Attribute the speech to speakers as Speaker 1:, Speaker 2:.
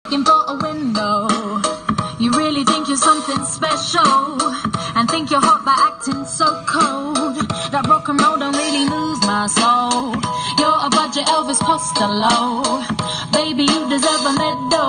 Speaker 1: looking for a window. You really think you're something special, and think you're hot by acting so cold. That rock and roll don't really move my soul. You're a budget Elvis Costello. Baby, you deserve a medal.